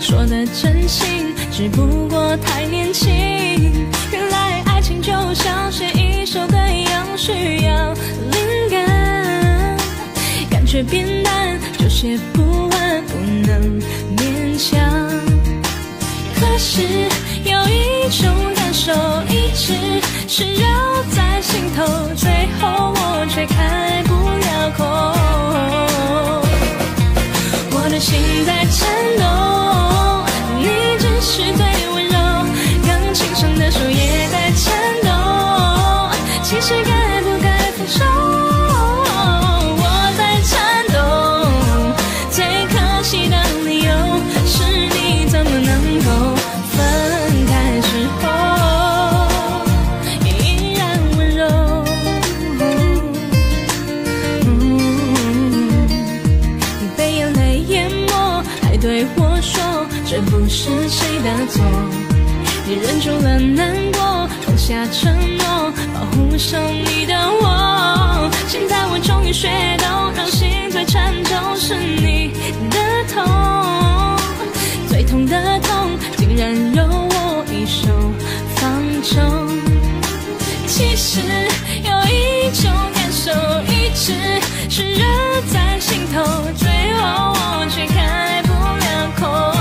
说的真心，只不过太年轻。原来爱情就像写一首歌一样，需要灵感，感觉变淡就写不完，不能勉强。可是有一种感受一直是绕在心头，最后我却开不了口。我的心在颤抖，你只是最温柔，钢琴上的手也在颤抖，其实该不该分手？我在颤抖，最可惜的理由是你怎么能够分开之后依然温柔。你被眼泪淹没，还对我说这不是谁的错，你忍住了难过，放下承诺，保护上你的我。现在我终于学懂，让心最颤抖是你的痛，最痛的痛竟然由我一手放纵。其实有一种感受一直是热在心头，最后我却开不了口。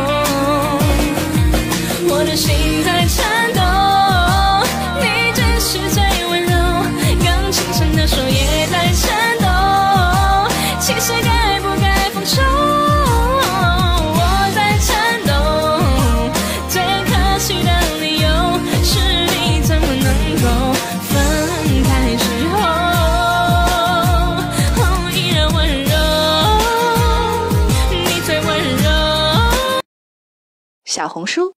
我的心在颤抖，你只是最温柔，钢琴上的手也在颤抖，其实该不该放手？我在颤抖，最可惜的理由是你怎么能够分开之后依然温柔，你最温柔。 小红书